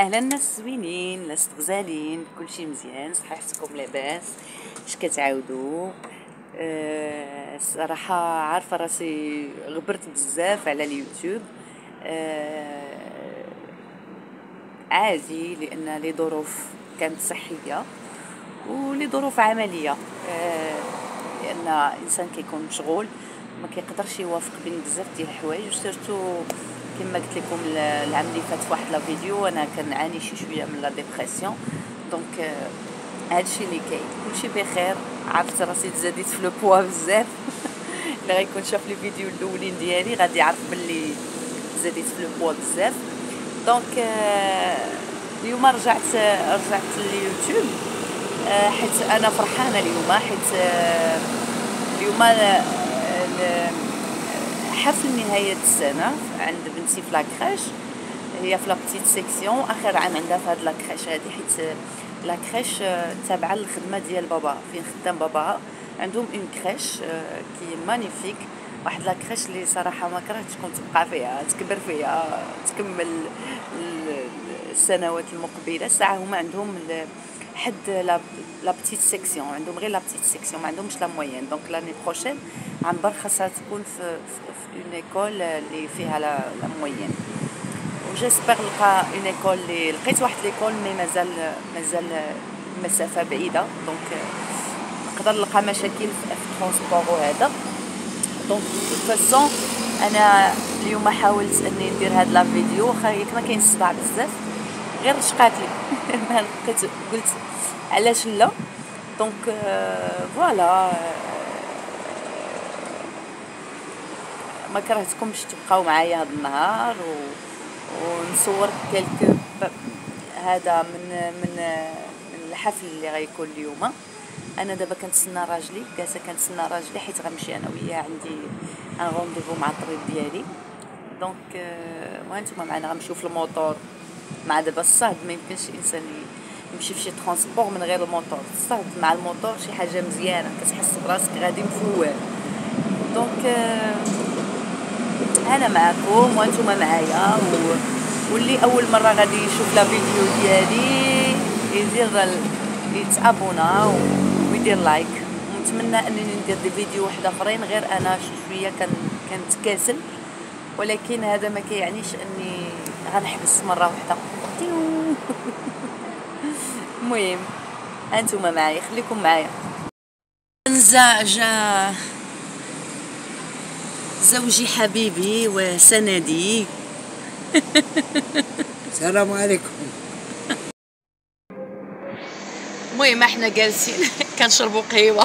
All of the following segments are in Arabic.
اهلا الناس زوينين، الناس غزالين، كلشي مزيان، صحتكم لاباس؟ اش كتعاودوا؟ الصراحه عارفه راسي غبرت بزاف على اليوتيوب. عادي، لان لي ظروف كانت صحيه ولي ظروف عمليه. لان الانسان كيكون مشغول ما كيقدرش يوافق بين بزاف ديال الحوايج، وسيرتو كما قلت لكم العام اللي فات في واحد لا فيديو انا كنعاني شويه من لا ديبرسيون. دونك هادشي اللي كاين، كلشي بخير. عرفت راسي تزاديت في لو بوا بزاف. اللي غيكون شاف لي فيديو الاولين ديالي غادي يعرف بلي زاديت في لو بوا بزاف. دونك اليوم رجعت لليوتيوب، حيت انا فرحانه اليوم، حيت اليوم حفل نهايه السنه عند بنتي في لاكريش. هي في لابتيت سيكسيون، اخر عام عندها في هاد لاكريش هادي، حيت لاكريش تابعه للخدمه ديال بابا، فين خدام بابا عندهم اون كريش كي مانيفيك. واحد لاكريش اللي صراحه ما كرهتش كنت تبقى فيها، تكبر فيها، تكمل السنوات المقبله. ساعه هما عندهم حد لا بتيت سيكسيون، عندهم غير لا بتيت سيكسيون، ما عندهمش لا موين. دونك لاني بروشين عنبر خاصها تكون في اون ايكول اللي فيها لا موين. وجيسبر نلقى اون ايكول اللي لقيت واحد ليكول مي مازال مسافه بعيده، دونك نقدر نلقى مشاكل في الترونسبور وهذا. دونك فاسون انا اليوم حاولت اني ندير هاد لا فيديو، واخا ياك ما كاين الصداع بزاف، غير شقات لي. ما لقيت، قلت علاش لا. دونك فوالا، ما كرهتكمش تبقاو معايا هذا النهار ونصور كلكو هذا من الحفل اللي غيكون اليوم. انا دابا كنتسنى راجلي، جالسه كنتسنى راجلي حيت غنمشي انا وياه، عندي ان رونديفو مع الطبيب ديالي. دونك وانتم معنا غنمشيو في الموطور. مع دابا الصهد ما يمكنش الانسان يمشي في شي ترونسبور من غير الموطور. الصهد مع الموطور شي حاجه مزيانه، كتحس براسك غادي مفوال. دونك انا معكم وانتم معايا، واللي اول مره غادي يشوف لا فيديو ديالي يدير يتابونا ويدير لايك. ونتمنى انني ندير دي فيديو واحد اخرين، غير انا شويه كنتكاسل، ولكن هذا ما كيعنيش اني غنحبس مره واحده. المهم انتم معايا، خليكم معايا. جا زوجي حبيبي وسندي. السلام عليكم. المهم احنا جالسين كنشربوا قهوه.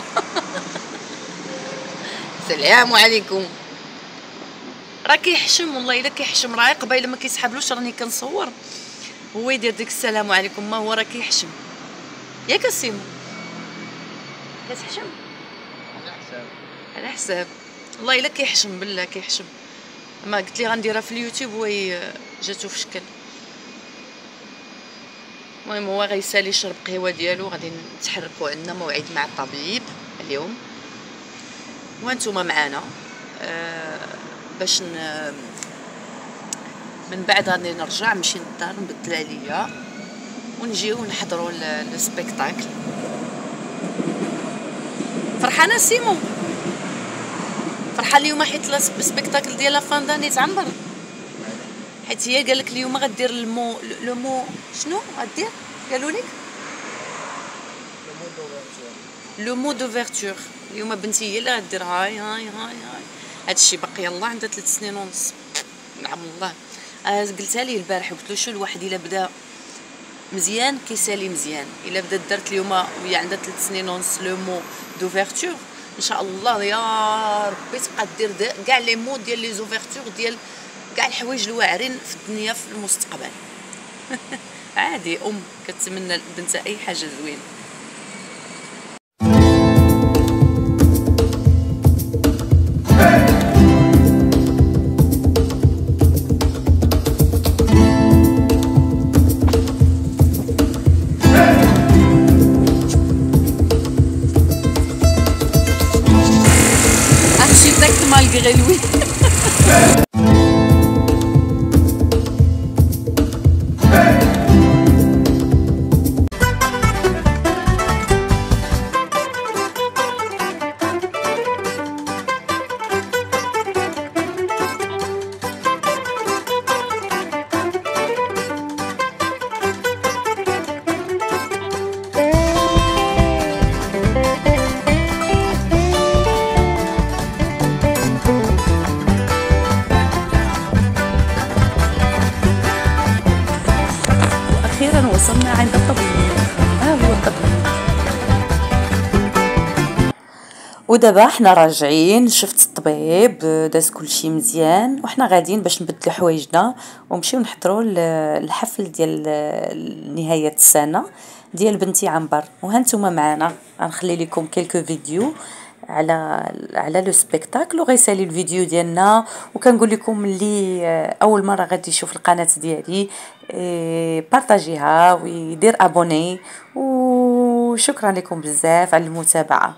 السلام عليكم. راه كيحشم والله، الا كيحشم راه قبيله ما كيسحبلوش راني كنصور، هو يدير ديك السلام عليكم، ما هو راه كيحشم. ياك السيمو كتحشم على حساب والله، الا كيحشم بالله كيحشم. ما قلت لي غنديرها في اليوتيوب وهي جاتو في شكل. المهم هو غيسالي يشرب قهوه ديالو، غادي نتحركوا، عندنا موعد مع الطبيب اليوم وانتم معنا. باش من بعد غادي نرجع نمشي للدار نبدل عليا ونجيو نحضروا السبيكتاكل. فرحانه سيمو؟ فرحان اليوم حيت السبيكتاكل ديال فان داني تعنبر، حيت هي قالك اليوم غدير لو مو شنو غدير؟ قالوا لك لو مو دوفيرتور. اليوم بنتي هي اللي غدير. هاي هادشي باقي يلاه عندها 3 سنين ونص. نعم الله. قلتها ليه البارح، قلت له شو الواحد الا بدا مزيان كيسالي مزيان، الا بدات دارت اليوم وهي عندها 3 سنين ونص لو مو دوفيرتور، ان شاء الله يا ربي تبقى دير كاع لي مو ديال لي زوفيرتور ديال كاع الحوايج الواعرين في الدنيا في المستقبل. عادي كتمنى لبنتها اي حاجه زوينه. malgré lui. Hey! واخيرا وصلنا عند الطبيب. ها هو الطبيب. ودابا حنا راجعين، شفت الطبيب داز كلشي مزيان، وحنا غاديين باش نبدلو حوايجنا ونمشيو نحضروا الحفل ديال نهايه السنه ديال بنتي عنبر. وهانتوما معنا غنخلي لكم كلكو فيديو على لو سبيكتاكل، وغيسالي الفيديو ديالنا. وكنقول لكم اللي اول مره غادي يشوف القناه ديالي بارطاجيها ويدير ابوني، وشكرا لكم بزاف على المتابعه.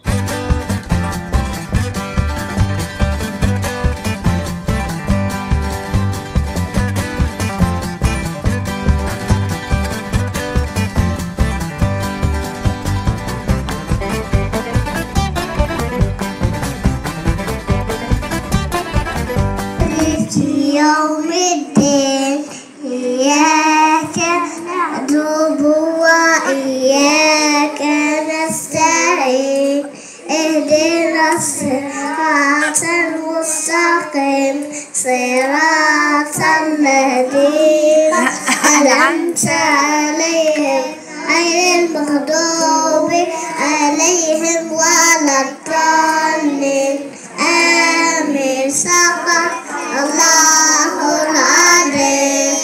يوم الدين إياك نعبد وإياك نستعين اهدنا الصراط المستقيم صراط الذين أنعمت عليهم غير المغضوب عليهم ولا الضالين آمين. صدق الله العظيم.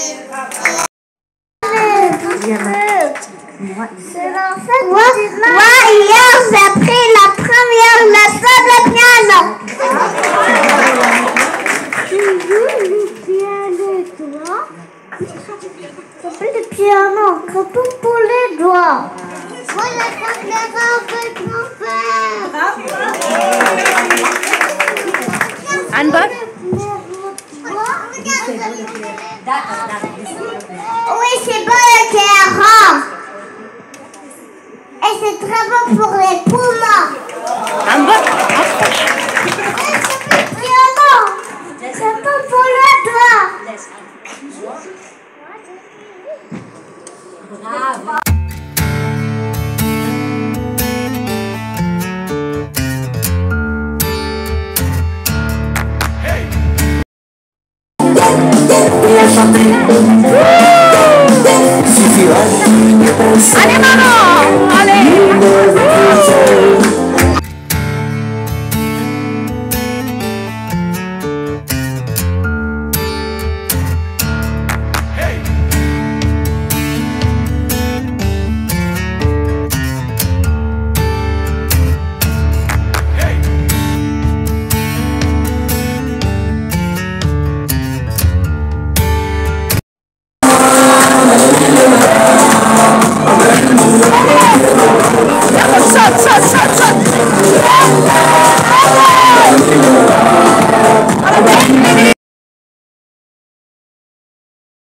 Moi, hier, j'ai pris la première leçon de piano. Tu joues le piano, toi? Ça fait le piano, comme pour les doigts. Moi, je vais faire avec mon père. عنبر Oui, c'est bon le terrain. Et c'est très bon pour les poumons. عنبر C'est bon pour le doigt.